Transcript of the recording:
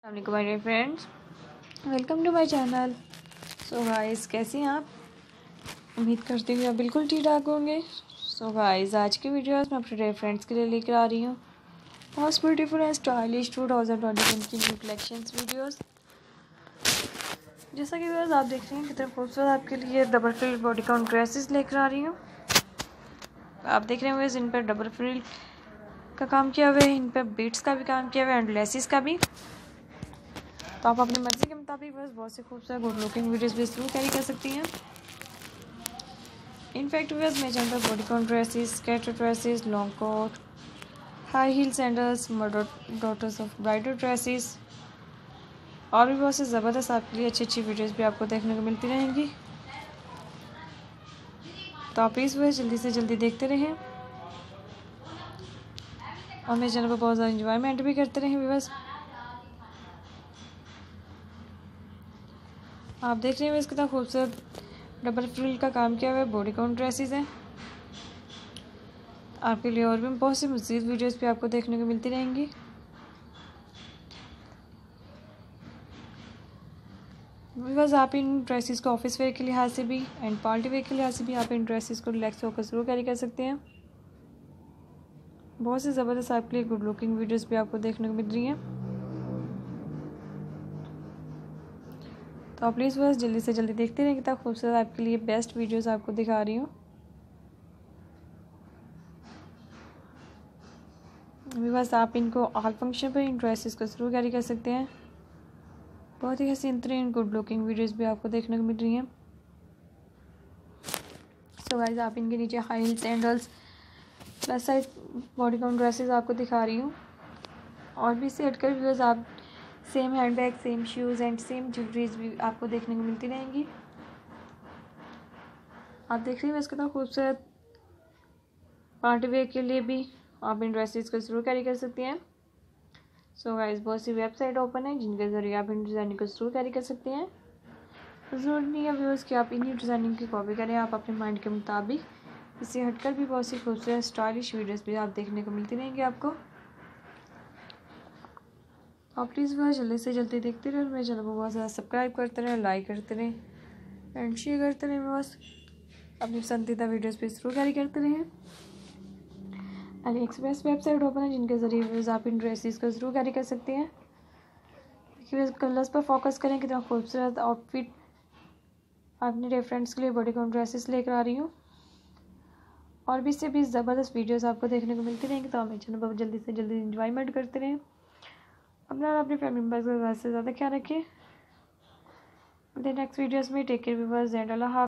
अस्सलाम वालेकुम my friends, welcome to my channel. So guys, कैसे हैं आप? उम्मीद करती हूँ आप बिल्कुल ठीक ठाक होंगे। सो गाइस, आज की वीडियोस मैं अपने फ्रेंड्स के लिए लेकर आ रही हूँ मोस्ट ब्यूटीफुल एंड स्टाइलिश 2021 की न्यू कलेक्शंस वीडियोस। जैसा कि बस आप देख रहे हैं कितने खूबसूरत आपके लिए डबल फ्रिल बॉडीकॉन ड्रेसेस लेकर आ रही हूँ। आप देख रहे हैं इन पर डबल फ्रिल का काम किया हुआ है, इन पर बीट्स का भी काम किया हुआ है एंड लेसिस का भी। तो आप अपनी मर्ज़ी के मुताबिक बस बहुत से खूबसूरत गुड लुकिंग वीडियोस भी थ्रू कैरी कर सकती हैं। इनफैक्ट बस मेरे चैनल पर bodycon dresses, skirt dresses, long coat, high heel sandals, daughters of bridal dresses और भी बहुत से ज़बरदस्त आपके लिए अच्छी अच्छी वीडियोस भी आपको देखने को मिलती रहेंगी। तो आप प्लीज़ बस जल्दी से जल्दी देखते रहें और मेरे चैनल पर बहुत ज़्यादा इंजॉयमेंट भी करते रहें व्यूअर्स। आप देख रहे हैं इसके कितना खूबसूरत डबल फ्रिल का काम किया हुआ है बॉडीकॉन ड्रेसेस हैं। आपके लिए और भी बहुत सी मज़ीद वीडियोस भी आपको देखने को मिलती रहेंगी। बस आप इन ड्रेसेस को ऑफिस वेयर के लिहाज से भी एंड पार्टी वेयर के लिहाज से भी आप इन ड्रेसेस को रिलैक्स होकर ज़रूर कैरी कर सकते हैं। बहुत सी ज़बरदस्त आपके लिए गुड लुकिंग वीडियोस भी आपको देखने को मिल रही हैं। तो आप प्लीज़ बस जल्दी से जल्दी देखते रहें, कितना खूबसूरत आपके लिए बेस्ट वीडियोस आपको दिखा रही हूँ। अभी बस आप इनको ऑल फंक्शन पर इन ड्रेसेस को ज़रूर कैरी कर सकते हैं। बहुत ही हसीन तरीन गुड लुकिंग वीडियोस भी आपको देखने को मिल रही हैं। सो गाइस, आप इनके नीचे high heel sandals, plus size bodycon dresses आपको दिखा रही हूँ। और भी इससे हटकर भी बस आप same handbag, same shoes and same jewelries भी आपको देखने को मिलती रहेंगी। आप देख रही हैं कितना खूबसूरत पार्टी वेयर के लिए भी आप इन ड्रेसेस को ज़रूर कैरी कर सकती हैं। सो गाइस, बहुत सी वेबसाइट ओपन है जिनके ज़रिए आप इन डिज़ाइनिंग को ज़रूर कैरी कर सकते हैं। ज़रूरी नहीं है व्यूअर्स कि आप इन्हीं डिज़ाइनिंग की कॉपी करें, आप अपने माइंड के मुताबिक इससे हटकर भी बहुत सी खूबसूरत स्टाइलिश वीडियोस भी आप देखने को मिलती रहेंगी आपको। आप प्लीज़ वह जल्दी से जल्दी देखते रहें, मेरे चैनल को बहुत ज़्यादा सब्सक्राइब करते रहें, लाइक करते रहें एंड शेयर करते रहें। बस अपनी पसंदीदा वीडियोस पे ज़रूर कैरी करते रहें। अली एक्सप्रेस वेबसाइट ओपन है जिनके ज़रिए आप इन ड्रेसेस को ज़रूर कैरी कर सकते हैं। देखिए कलर्स पर फोकस करें, कितना खूबसूरत आउटफिट अपने रेफरेंस के लिए बॉडीकॉन ड्रेसेस लेकर आ रही हूँ। और भी इससे भी ज़बरदस्त वीडियोस आपको देखने को मिलती रहेंगी। तो आप मेरे चैनल पर जल्दी से जल्दी इंजॉयमेंट करते रहें। अपना और अपने फैमिली मेम्बर्स का ज़्यादा से ज़्यादा ख्याल रखें। नेक्स्ट वीडियोस में टेक केयर व्यूअर्स एंड अल्लाह हाफ़िज़।